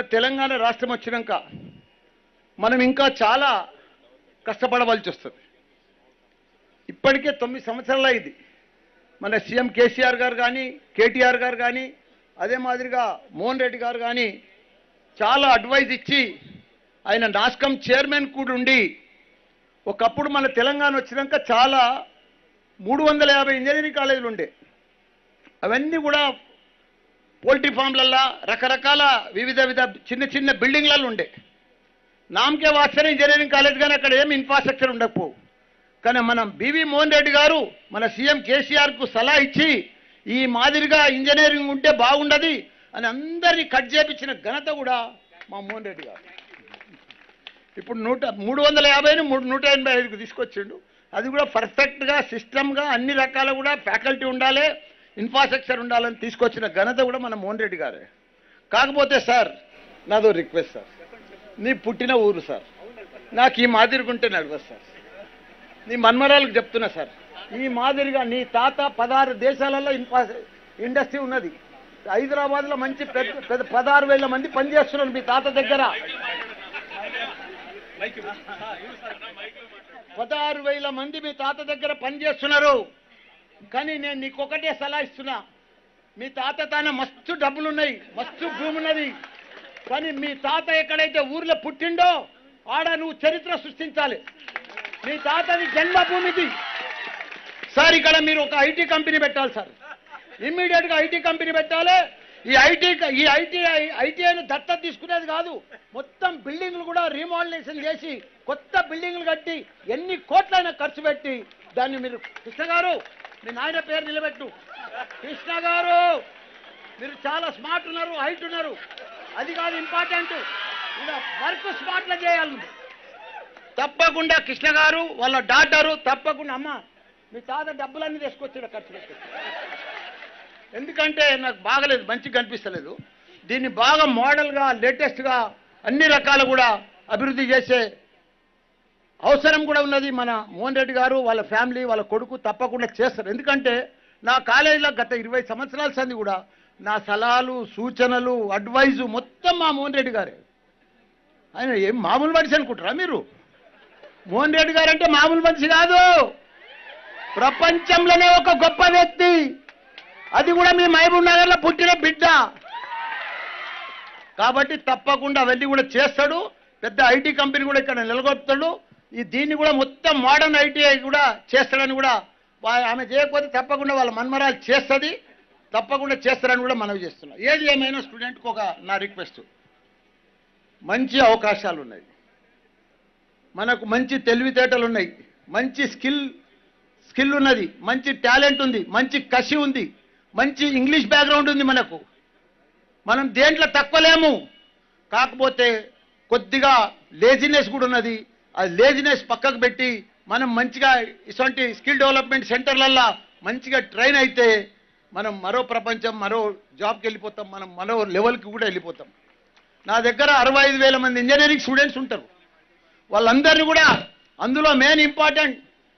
తెలంగాణ రాష్ట్రం వచ్చినాక మనం ఇంకా చాలా కష్టపడవలసి వస్తుంది. ఇప్పటికే 9 సంవత్సరాలు అయింది. మన సీఎం కేసీఆర్ గారు కానీ, కేటీఆర్ గారు కానీ, అదే మాదిరిగా మోహన్ రెడ్డి గారు కానీ చాలా అడ్వైజ్ ఇచ్చి ఆయన నాస్కం చైర్మన్ కూడా ఉండి ఒకప్పుడు మన తెలంగాణ వచ్చినాక చాలా 350 ఇంజనీరింగ్ కాలేజీలు ఉండే. అవన్నీ కూడా పోల్ట్రీ ఫామ్లల్లో రకరకాల వివిధ చిన్న చిన్న బిల్డింగ్లలో ఉండే. నామకే వాస్తవ ఇంజనీరింగ్ కాలేజ్ కానీ అక్కడ ఏమి ఇన్ఫ్రాస్ట్రక్చర్ ఉండకపోవు. కానీ మనం బివి మోహన్ రెడ్డి గారు మన సీఎం కేసీఆర్కు సలహా ఇచ్చి ఈ మాదిరిగా ఇంజనీరింగ్ ఉంటే బాగుండదు అని అందరినీ కట్ చేపించిన ఘనత కూడా మా మోహన్ రెడ్డి గారు. ఇప్పుడు 350ని 185కు తీసుకొచ్చిండు. అది కూడా పర్ఫెక్ట్గా సిస్టమ్గా అన్ని రకాల కూడా ఫ్యాకల్టీ ఉండాలి, ఇన్ఫ్రాస్ట్రక్చర్ ఉండాలని తీసుకొచ్చిన ఘనత కూడా మన మోహన్ రెడ్డి గారే. కాకపోతే సార్ నాదో రిక్వెస్ట్ సార్, నీ పుట్టిన ఊరు సార్, నాకు ఈ మాదిరిగా ఉంటే నడవదు సార్. నీ మన్మరాలకు చెప్తున్నా సార్, ఈ మాదిరిగా నీ తాత 16 దేశాలలో ఇండస్ట్రీ ఉన్నది. హైదరాబాద్లో మంచి పెద్ద 16,000 మంది పనిచేస్తున్నారు మీ తాత దగ్గర. 16,000 మంది మీ తాత దగ్గర పనిచేస్తున్నారు. కానీ నేను నీకు ఒకటే సలహా ఇస్తున్నా, మీ తాత మస్తు డబ్బులున్నాయి, మస్తు భూమి ఉన్నది. కానీ మీ తాత ఎక్కడైతే ఊర్లో పుట్టిండో ఆడ నువ్వు చరిత్ర సృష్టించాలి. మీ తాతది జన్మభూమిది సార్. ఇక్కడ మీరు ఒక ఐటీ కంపెనీ పెట్టాలి సార్, ఇమ్మీడియట్గా ఐటీ కంపెనీ పెట్టాలి. ఈ ఐటీఐని దత్తత తీసుకునేది కాదు, మొత్తం బిల్డింగ్లు కూడా రీమోడలేషన్ చేసి కొత్త బిల్డింగ్లు కట్టి ఎన్ని కోట్లైనా ఖర్చు పెట్టి దాన్ని మీరు కృష్ణ గారు మీ నాయన పేరు నిలబెట్టు. కృష్ణ గారు మీరు చాలా స్మార్ట్ ఉన్నారు, హైట్ ఉన్నారు, అది కాదు ఇంపార్టెంట్, ఇలా వర్క్ స్మార్ట్గా చేయాలి. తప్పకుండా కృష్ణ గారు వాళ్ళ డాక్టరు తప్పకుండా అమ్మ మీ తాత డబ్బులన్నీ తీసుకొచ్చి ఖర్చు పెట్టి, ఎందుకంటే నాకు బాగలేదు, మంచిగా కనిపిస్తలేదు. దీన్ని బాగా మోడల్గా లేటెస్ట్గా అన్ని రకాలు కూడా అభివృద్ధి చేసే అవసరం కూడా ఉన్నది. మన మోహన్ రెడ్డి గారు వాళ్ళ ఫ్యామిలీ వాళ్ళ కొడుకు తప్పకుండా చేస్తారు. ఎందుకంటే నా కాలేజీలో గత 20 సంవత్సరాల సంది కూడా నా సలహాలు సూచనలు అడ్వైజు మొత్తం మా మోహన్ రెడ్డి గారే. ఆయన ఏం మామూలు మనిషి అనుకుంటారా మీరు? మోహన్ రెడ్డి గారు అంటే మామూలు మనిషి కాదు, ప్రపంచంలోనే ఒక గొప్ప వ్యక్తి. అది కూడా మీ మహబూబ్ నగర్లో పుట్టిన బిడ్డ కాబట్టి తప్పకుండా అవన్నీ కూడా చేస్తాడు. పెద్ద ఐటీ కంపెనీ కూడా ఇక్కడ నిలగొడతాడు. దీన్ని కూడా మొత్తం మోడర్న్ ఐటీఐ కూడా చేస్తాడని కూడా ఆమె చేయకపోతే తప్పకుండా వాళ్ళ మన్మరాలు చేస్తుంది, తప్పకుండా చేస్తారని కూడా మనవి చేస్తున్నా. ఏది ఏమైనా స్టూడెంట్కి ఒక నా రిక్వెస్ట్, మంచి అవకాశాలు ఉన్నాయి, మనకు మంచి తెలివితేటలు ఉన్నాయి, మంచి స్కిల్ ఉన్నది, మంచి టాలెంట్ ఉంది, మంచి కసి ఉంది, మంచి ఇంగ్లీష్ బ్యాక్గ్రౌండ్ ఉంది మనకు. మనం దేంట్లో తక్కువలేము. కాకపోతే కొద్దిగా లేజినెస్ కూడా ఉన్నది. ఆ లేజినెస్ పక్కకు పెట్టి మనం మంచిగా ఇటువంటి స్కిల్ డెవలప్మెంట్ సెంటర్లల్లో మంచిగా ట్రైన్ అయితే మనం మరో ప్రపంచం మరో జాబ్కి వెళ్ళిపోతాం, మనం మరో లెవెల్కి కూడా వెళ్ళిపోతాం. నా దగ్గర 65,000 మంది ఇంజనీరింగ్ స్టూడెంట్స్ ఉంటారు. వాళ్ళందరినీ కూడా అందులో మెయిన్ ఇంపార్టెంట్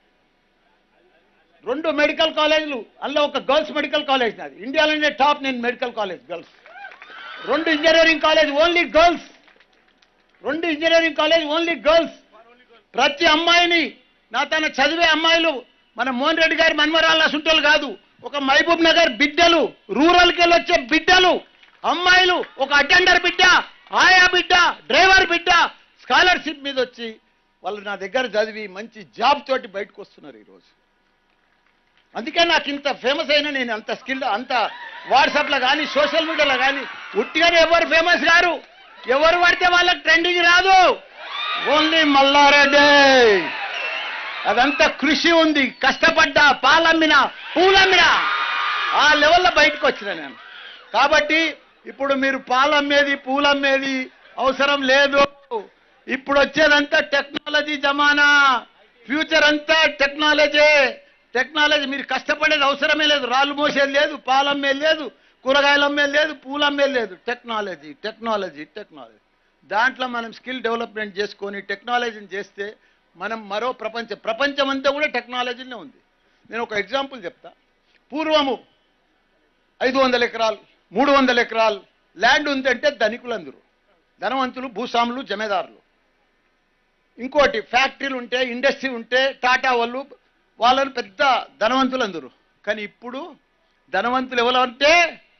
2 మెడికల్ కాలేజీలు, అందులో ఒక గర్ల్స్ మెడికల్ కాలేజ్ నాది, ఇండియాలోనే టాప్ నేను medical college girls. 2 engineering college only girls, 2 engineering college only girls. ప్రతి అమ్మాయిని నా తన చదివే అమ్మాయిలు మన మోహన్ రెడ్డి గారి మన్మరాళ్ళ సుంటలు కాదు, ఒక మహబూబ్ నగర్ బిడ్డలు, రూరల్కి వెళ్ళి వచ్చే బిడ్డలు, అమ్మాయిలు, ఒక అటెండర్ బిడ్డ, ఆయా బిడ్డ, డ్రైవర్ బిడ్డ స్కాలర్షిప్ మీద వచ్చి వాళ్ళు నా దగ్గర చదివి మంచి జాబ్ తోటి బయటకు వస్తున్నారు ఈరోజు. అందుకే నాకు ఇంత ఫేమస్ అయినా, నేను అంత స్కిల్ అంత వాట్సాప్లో కానీ సోషల్ మీడియాలో కానీ ఉట్టిగానే ఎవరు ఫేమస్ గారు, ఎవరు పడితే వాళ్ళకి ట్రెండింగ్ రాదు. ఓన్లీ మల్లారెడ్డి. అదంతా కృషి ఉంది, కష్టపడ్డా, పాలమ్మినా పూలమ్మినా ఆ లెవెల్లో బయటకు వచ్చిన నేను. కాబట్టి ఇప్పుడు మీరు పాలమ్మేది పూలమ్మేది అవసరం లేదు. ఇప్పుడు వచ్చేదంతా టెక్నాలజీ జమానా, ఫ్యూచర్ అంతా టెక్నాలజీ. మీరు కష్టపడేది అవసరమే లేదు, రాళ్ళు మోసేది లేదు, పాలమ్మేది లేదు, కూరగాయలు అమ్మేది లేదు, పూలు అమ్మేది లేదు. టెక్నాలజీ. దాంట్లో మనం స్కిల్ డెవలప్మెంట్ చేసుకొని టెక్నాలజీని చేస్తే మనం మరో ప్రపంచం అంతా కూడా టెక్నాలజీనే ఉంది. నేను ఒక ఎగ్జాంపుల్ చెప్తా. పూర్వము 500 ఎకరాలు 300 ఎకరాలు ల్యాండ్ ఉందంటే ధనికులందరూ. ధనవంతులు, భూస్వాములు, జమీదారులు. ఇంకోటి ఫ్యాక్టరీలు ఉంటే, ఇండస్ట్రీ ఉంటే, టాటా వాళ్ళని పెద్ద ధనవంతులు అందరూ. కానీ ఇప్పుడు ధనవంతులు ఎవరు అంటే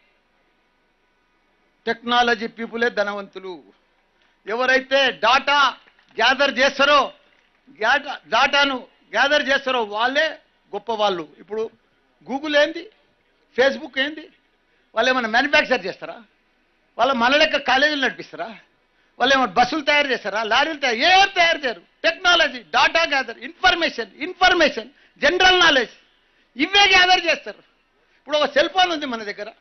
టెక్నాలజీ పీపులే ధనవంతులు. ఎవరైతే డాటాను గ్యాదర్ చేస్తారో వాళ్ళే గొప్ప వాళ్ళు. ఇప్పుడు గూగుల్ ఏంది, ఫేస్బుక్ ఏంది, వాళ్ళు ఏమైనా మ్యానుఫ్యాక్చర్ చేస్తారా? వాళ్ళ మన లెక్క కాలేజీలు నడిపిస్తారా? వాళ్ళు ఏమైనా బస్సులు తయారు చేస్తారా? లారీలు ఏం తయారు చేయరు. Technology, data gather, information, general knowledge ఇవే గ్యాదర్ చేస్తారు. ఇప్పుడు ఒక సెల్ ఫోన్ ఉంది మన దగ్గర,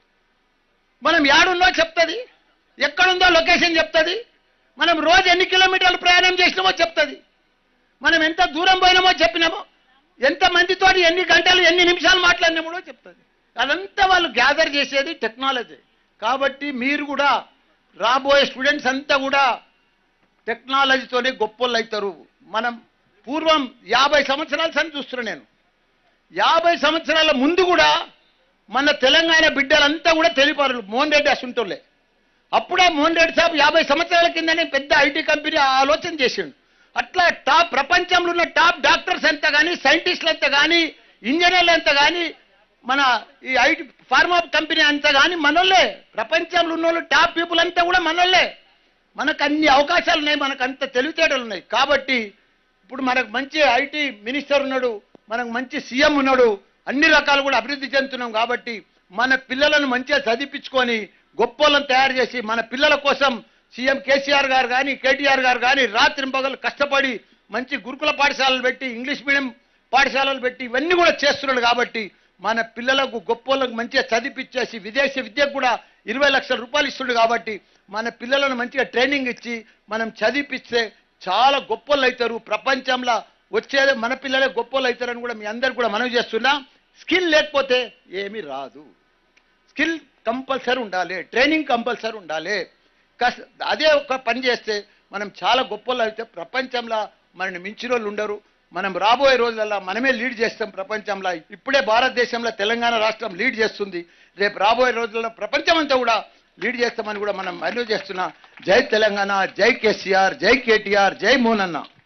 మనం యాడున్నో చెప్తుంది, ఎక్కడుందో లొకేషన్ చెప్తుంది, మనం రోజు ఎన్ని కిలోమీటర్లు ప్రయాణం చేసినామో చెప్తుంది, మనం ఎంత దూరం పోయినామో చెప్పినామో, ఎంత మందితో ఎన్ని గంటలు ఎన్ని నిమిషాలు మాట్లాడినామో చెప్తుంది. అదంతా వాళ్ళు గ్యాదర్ చేసేది టెక్నాలజీ. కాబట్టి మీరు కూడా రాబోయే స్టూడెంట్స్ అంతా కూడా టెక్నాలజీతోనే గొప్పోళ్ళు అవుతారు. మనం పూర్వం 50 సంవత్సరాల సని చూస్తున్నాను నేను. 50 సంవత్సరాల ముందు కూడా మన తెలంగాణ బిడ్డలంతా కూడా తెలిపారు. మోహన్ రెడ్డి అసుంటోళ్ళే. అప్పుడే మోహన్ రెడ్డి సాబ్ 50 సంవత్సరాల కిందనే పెద్ద ఐటీ కంపెనీ ఆలోచన చేసిండు. అట్లా ప్రపంచంలో ఉన్న టాప్ డాక్టర్స్ అంతా కానీ, సైంటిస్టులు అంతా కానీ, ఇంజనీర్లు అంతా కానీ, మన ఈ ఐటీ ఫార్మా కంపెనీ అంతా కానీ మనోళ్ళే. ప్రపంచంలో ఉన్న వాళ్ళు టాప్ పీపుల్ అంతా కూడా మనోళ్ళే. మనకు అన్ని అవకాశాలు ఉన్నాయి, మనకు అంత తెలివితేటలు ఉన్నాయి. కాబట్టి ఇప్పుడు మనకు మంచి ఐటీ మినిస్టర్ ఉన్నాడు, మనకు మంచి సీఎం ఉన్నాడు, అన్ని రకాలు కూడా అభివృద్ధి చెందుతున్నాం. కాబట్టి మన పిల్లలను మంచిగా చదివించుకొని గొప్పలను తయారు చేసి మన పిల్లల కోసం సీఎం కేసీఆర్ గారు కానీ, కేటీఆర్ గారు కానీ రాత్రింపగలు కష్టపడి మంచి గురుకుల పాఠశాలలు పెట్టి, ఇంగ్లీష్ మీడియం పాఠశాలలు పెట్టి ఇవన్నీ కూడా చేస్తున్నాడు. కాబట్టి మన పిల్లలకు గొప్పలకు మంచిగా చదివించేసి విదేశీ విద్యకు కూడా 20 లక్షల రూపాయలు ఇస్తుండు. కాబట్టి మన పిల్లలను మంచిగా ట్రైనింగ్ ఇచ్చి మనం చదివిపిస్తే చాలా గొప్పలు అవుతారు. ప్రపంచంలో వచ్చేదే మన పిల్లలే గొప్పలు అవుతారని కూడా మీ అందరు కూడా మనవి చేస్తున్నా. స్కిల్ లేకపోతే ఏమీ రాదు. స్కిల్ కంపల్సరీ ఉండాలి, ట్రైనింగ్ కంపల్సరీ ఉండాలి. అదే ఒక పని చేస్తే మనం చాలా గొప్పలు అయితే ప్రపంచంలో మనని మించిన వాళ్ళు ఉండరు. మనం రాబోయే రోజులలో మనమే లీడ్ చేస్తాం ప్రపంచంలో. ఇప్పుడే భారతదేశంలో తెలంగాణ రాష్ట్రం లీడ్ చేస్తుంది. రేపు రాబోయే రోజుల్లో ప్రపంచం అంతా కూడా లీడ్ చేస్తామని కూడా మనం మనవి చేస్తున్నా. జై తెలంగాణ, జై కేసీఆర్, జై కేటీఆర్, జై మోహన్ అన్న.